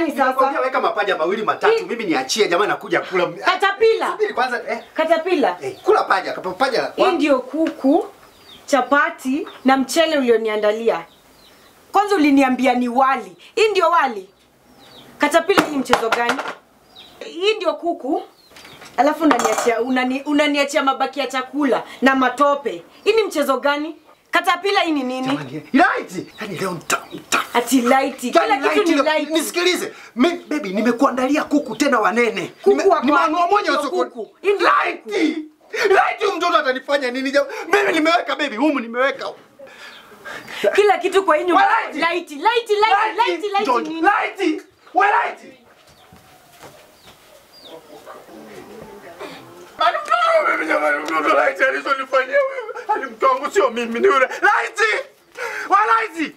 gani sasa? Nakwambia weka mapaja mawili matatu, mimi niachie jamaa nakuja kula. Katapila. Subiri kwanza Katapila. Kula paja, paja. Hii ndio kuku, chapati na mchele ulioniandalia. Kwanza uliniambia ni wali. Hii ndio wali. Katapila, hii mchezo gani? Hii ndio kuku. Alafu unaniachia mabaki ya chakula na matope. Hii ni mchezo gani? Katapila, hii ni nini? Jamani, light. Yaani leo ati light. Kila kitu ni light. Nisikilize. Baby, nimekuandalia kuku tena wanene. Nimeanua moja kuku. Light. Light, mtoto atanifanya nini jamani? Mimi nimeweka baby, humu nimeweka. Kila kitu kwa hii nyumba. Light. Nini? Light. Light. Mimi jamani, mtoto light alizonifanyia wewe. Hadi mtu wangu sio mimi ni yule. Light! Light!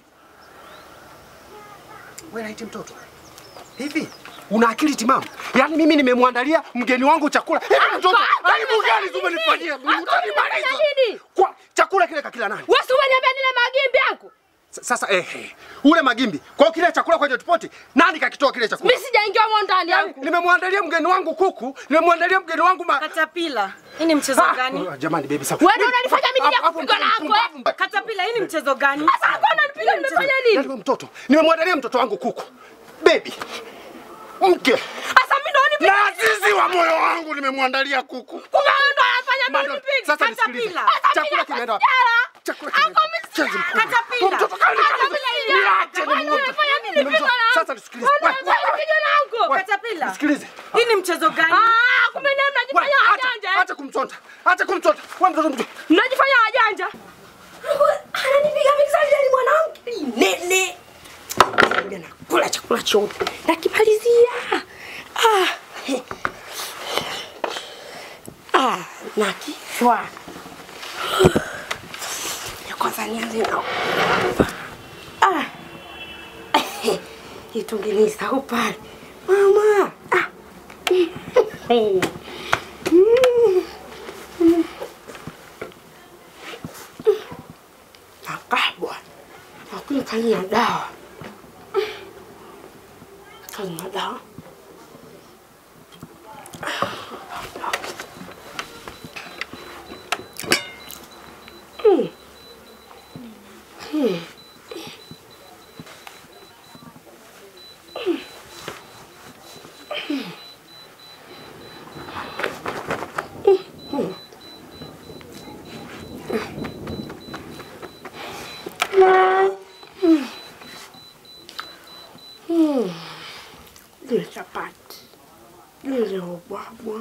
Wewe light mtoto. Hivi una akili timamu? Yaani mimi nimemwandalia mgeni wangu chakula. Hivi mtoto, aibu gani umenifanyia? Utanimaliza. Kwa chakula kile kakila nani? Wewe umeniambia nile magimbi yangu. Sasa ule magimbi. Kwa kile chakula kwenye tupoti, nani kakitoa kile chakula? Mimi sijaingia huko ndani yangu. Nimemwandalia mgeni wangu kuku, nimemwandalia mgeni wangu Katapila. Hii ni mchezo gani? Jamani baby sawa. Wewe unanifanya mimi nije kupiga na yako. Katapila, hii ni mchezo gani? Sasa hapo unanipiga nimefanya nini? Yaani mtoto, nimemwandalia mtoto wangu kuku. Baby. Mke. Sasa mimi ndo unipiga. Na sisi wa moyo wangu nimemwandalia kuku. Kumbe wewe ndo unafanya mimi nipiga. Sasa nisikilize. Chakula kimeenda wapi? Chakula kimeenda. Katapila. Mtoto kali. Sasa nisikilize. Katapila. Nisikilize. Hii ni mchezo gani? Kumbe ndio mnajifanya wajanja. Acha kumchonta. Acha kumchonta. Wewe mtoto. Mnajifanya wajanja. Ananipiga mixali ni mwanamke. Nene. Ngoja nakula chakula chote. Nakimalizia. Na kichwa. Ya kwanza nianze nao. Itungenisa upale. Mama. Nakabwa. Nakunywa kanya dawa. Kanya dawa. Ile chapati. Ile ubwabwa.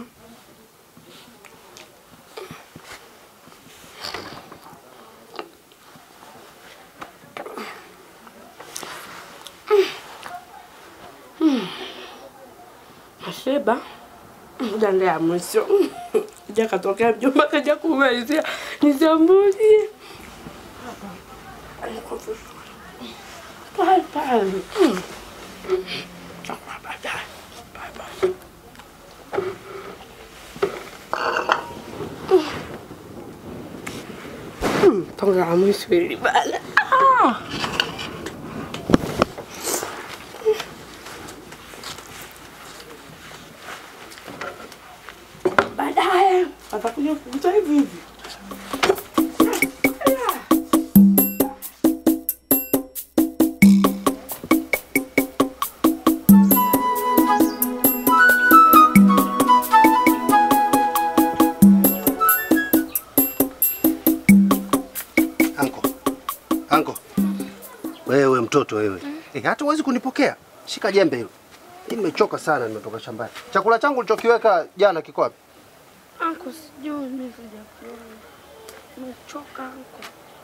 Asheba. Ndani ya mwisho. Ndio katokea mjomba kaja kumalizia. Nisambulie. Pale. Chakula baadaye. Bye. Tonga mwisho ili bala. Baadaye atakuja kukuta hivi. Anko. Wewe mtoto wewe. Hata huwezi kunipokea. Shika jembe hilo. Nimechoka sana, nimetoka shambani. Chakula changu nilichokiweka jana kiko wapi? Anko, sijui mimi sijakula. Nimechoka anko.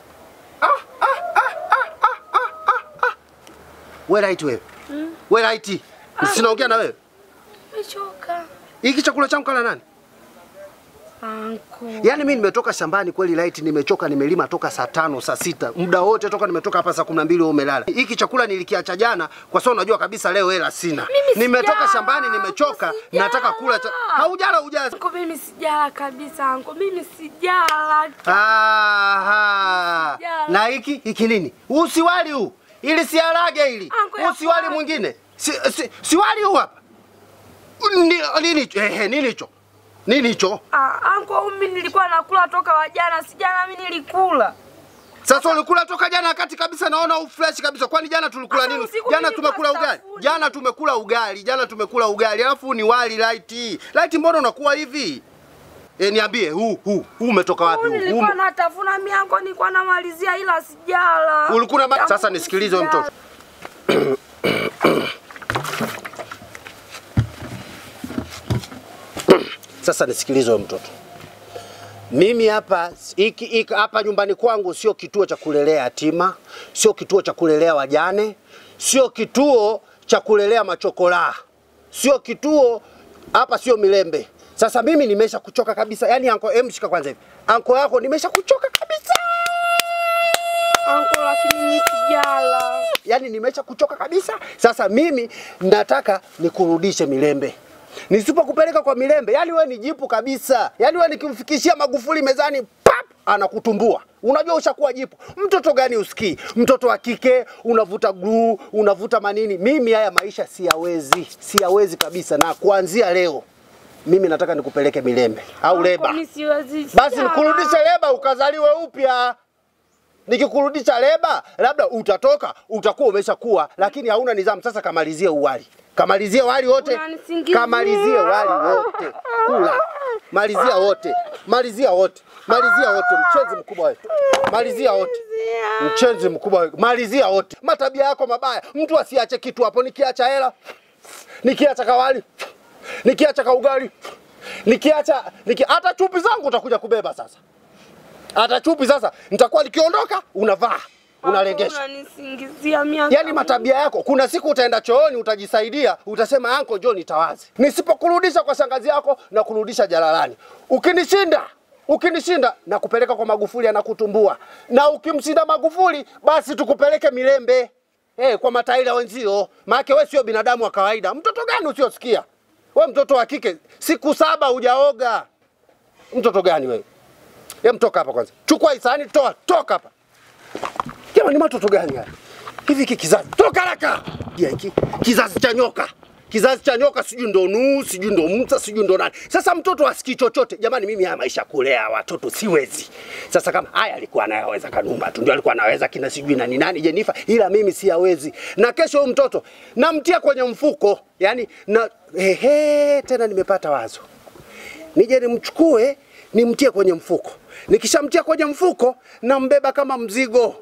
Wewe right wewe. Wewe right. Sinaongea na wewe. Nimechoka. Hiki chakula changu kala nani? Anko. Yaani mimi nimetoka shambani kweli light, nimechoka, nimelima toka saa 5, saa 6. Muda wote toka nimetoka hapa saa 12 wewe umelala. Hiki chakula nilikiacha jana kwa sababu unajua kabisa leo hela sina. Nimetoka shambani nimechoka, nataka kula haujala hujala. Anko, mimi sijala kabisa anko. Mimi sijala. Na hiki nini? Usiwali huu. Ili siarage hili. Usiwali mwingine. Si wali huu hapa. Nini hicho? Nini hicho? Anko, mimi nilikuwa nakula toka wajana, si jana mimi nilikula. Sasa ulikula toka jana wakati kabisa naona fresh kabisa. Kwani jana tulikula nini? Jana tumekula ugali. Jana tumekula ugali. Alafu ni wali light. Light mbona unakuwa hivi? Niambie huu umetoka wapi huu? Nilikuwa natafuna mimi anko, nilikuwa namalizia ila sijala. Ulikuna sasa nisikilize wewe mtoto. Sasa nisikilize wewe mtoto. Mimi hapa hapa nyumbani kwangu sio kituo cha kulelea yatima, sio kituo cha kulelea wajane, sio kituo cha kulelea machokola. Sio kituo hapa, sio Milembe. Sasa mimi nimesha kuchoka kabisa. Yaani anko shika kwanza hivi. Anko yako nimesha kuchoka kabisa. Anko, lakini nisijala. Yaani nimesha kuchoka kabisa. Sasa mimi nataka nikurudishe Milembe. Nisipokupeleka kwa Milembe, yani wewe ni jipu kabisa. Yani wewe nikimfikishia Magufuli mezani, pap, anakutumbua. Unajua ushakuwa jipu. Mtoto gani usikii? Mtoto wa kike, unavuta glue, unavuta manini. Mimi haya maisha siyawezi. Siyawezi kabisa, na kuanzia leo mimi nataka nikupeleke Milembe au Leba. Basi nikurudishe Leba ukazaliwe upya. Nikikurudisha Leba, labda utatoka, utakuwa umeshakuwa, lakini hauna nidhamu. Sasa kamalizie uwali. Kamalizie wali wote. Kamalizie wali wote. Kula. Malizia wote. Malizia wote. Malizia wote, mchenzi mkubwa wewe. Malizia wote. Mchenzi mkubwa wewe. Malizia wote. Matabia yako mabaya. Mtu asiache kitu hapo. Nikiacha hela, nikiacha kawali, nikiacha kaugali, nikiacha hata chupi zangu utakuja kubeba sasa. Hata chupi sasa nitakuwa nikiondoka unavaa. Unalengesha. Unanisingizia mimi. Yaani matabia yako, kuna siku utaenda chooni utajisaidia, utasema anko John nitawazi. Nisipokurudisha kwa shangazi yako na kurudisha jalalani. Ukinishinda na kupeleka kwa Magufuli anakutumbua. Na ukimshinda Magufuli basi tukupeleke Milembe. Kwa mataila wenzio. Maana wewe sio binadamu wa kawaida. Mtoto gani usiosikia? Wewe mtoto wa kike, siku 7 hujaoga. Mtoto gani wewe? Mtoka hapa kwanza. Chukua isani, toka hapa. Kama ni matoto gani haya? Hivi kizazi. Toka haraka. Hiki kizazi cha nyoka. Kizazi cha nyoka, sijui ndo Nuhu, sijui ndo Musa, sijui ndo nani. Sasa mtoto asikii chochote. Jamani, mimi haya maisha kulea watoto siwezi. Sasa kama haya alikuwa anayaweza Kanumba tu, ndio alikuwa anaweza kina sijui nani Jenifer, ila mimi siyawezi. Na kesho huyu mtoto namtia kwenye mfuko. Yaani tena nimepata wazo. Nije nimchukue, nimtie kwenye mfuko. Nikishamtia kwenye mfuko, nambeba kama mzigo.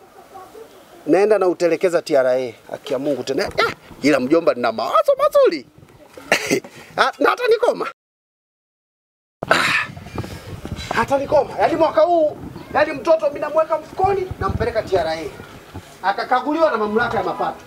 Naenda na utelekeza TRA. Haki ya Mungu tena. Ila mjomba nina mawazo mazuri. Na hata nikoma. Hata nikoma. Yaani mwaka huu, yaani mtoto mimi namweka mfukoni nampeleka TRA. Akakaguliwa na mamlaka ya mapato.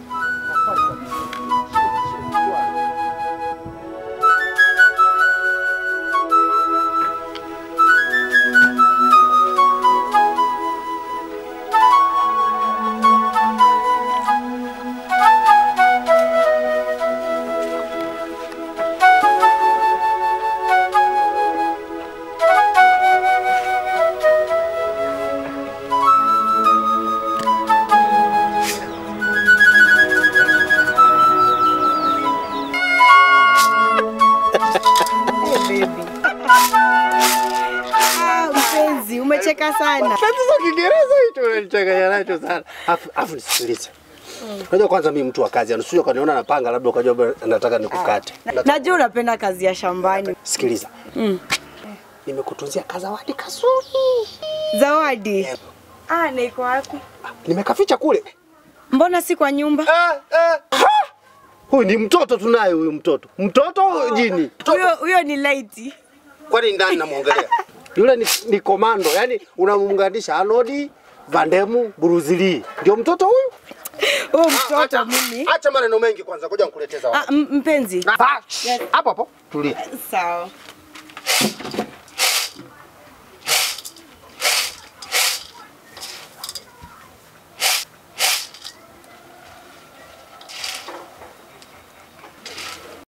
Mpenzi, umecheka sana. Sasa Kiingereza hicho unanichanganya nacho sana. Afu nisikilize. Unajua kwanza mimi mtu wa kazi, anusio kaniona napanga labda ukajua nataka nikukate. Najua unapenda kazi ya shambani. Sikiliza. Nimekutunzia kazawadi kazuri. Zawadi? Niko wapi? Nimekaficha kule. Mbona si kwa nyumba? Huyu ni mtoto tunaye huyu mtoto. Mtoto jini. Huyo ni Light. Kwani ndani namuongelea? Yule ni komando, yani unamuunganisha Arnold, Van Damme, Bruce Lee. Ndio mtoto huyu? Mtoto mimi. Acha maneno mengi kwanza, ngoja nikuletee zawadi. Mpenzi. Hapo tulia. Sawa.